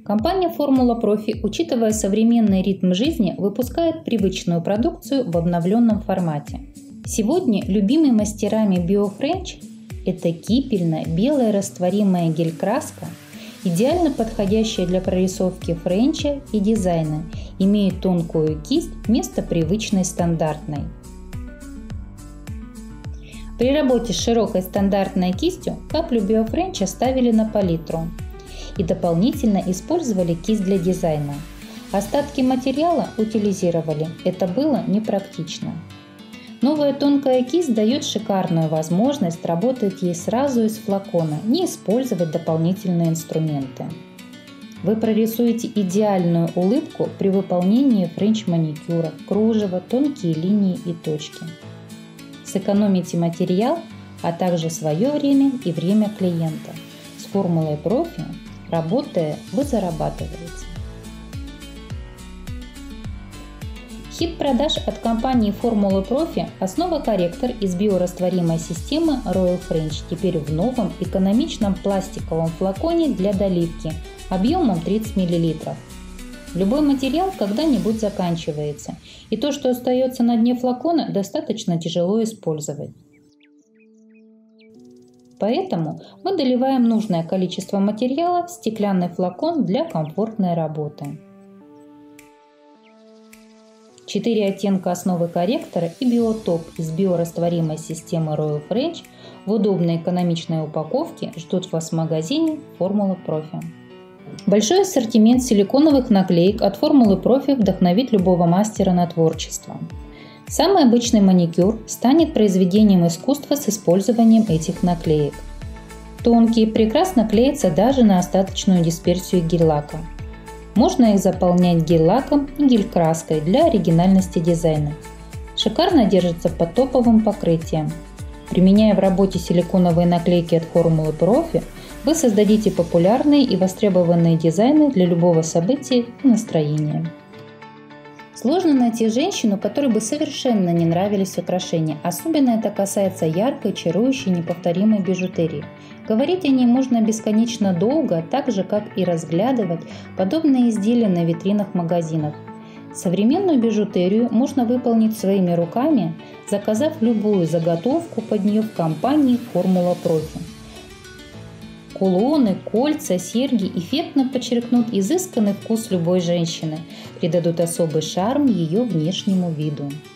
Компания «Формула Профи», учитывая современный ритм жизни, выпускает привычную продукцию в обновленном формате. Сегодня любимый мастерами BioFrench – это кипельная белая растворимая гель-краска, идеально подходящая для прорисовки френча и дизайна, имеет тонкую кисть вместо привычной стандартной. При работе с широкой стандартной кистью каплю BioFrench ставили на палитру и дополнительно использовали кисть для дизайна. Остатки материала утилизировали, это было непрактично. Новая тонкая кисть дает шикарную возможность работать ей сразу из флакона, не использовать дополнительные инструменты. Вы прорисуете идеальную улыбку при выполнении френч-маникюра, кружева, тонкие линии и точки. Сэкономите материал, а также свое время и время клиента. С формулой профи, работая, вы зарабатываете. Хит продаж от компании «Формула Профи» – основа-корректор из биорастворимой системы Royal French, теперь в новом экономичном пластиковом флаконе для доливки объемом 30 мл. Любой материал когда-нибудь заканчивается, и то, что остается на дне флакона, достаточно тяжело использовать. Поэтому мы доливаем нужное количество материала в стеклянный флакон для комфортной работы. 4 оттенка основы корректора и биотоп из биорастворимой системы Royal French в удобной экономичной упаковке ждут вас в магазине «Формула Профи». Большой ассортимент силиконовых наклеек от «Формулы Профи» вдохновит любого мастера на творчество. Самый обычный маникюр станет произведением искусства с использованием этих наклеек. Тонкие прекрасно клеятся даже на остаточную дисперсию гель-лака. Можно их заполнять гель-лаком и гель-краской для оригинальности дизайна. Шикарно держится под топовым покрытием. Применяя в работе силиконовые наклейки от «Формулы Профи», вы создадите популярные и востребованные дизайны для любого события и настроения. Сложно найти женщину, которой бы совершенно не нравились украшения. Особенно это касается яркой, чарующей, неповторимой бижутерии. Говорить о ней можно бесконечно долго, так же, как и разглядывать подобные изделия на витринах магазинов. Современную бижутерию можно выполнить своими руками, заказав любую заготовку под нее в компании «Формула Профи». Кулоны, кольца, серьги эффектно подчеркнут изысканный вкус любой женщины, придадут особый шарм ее внешнему виду.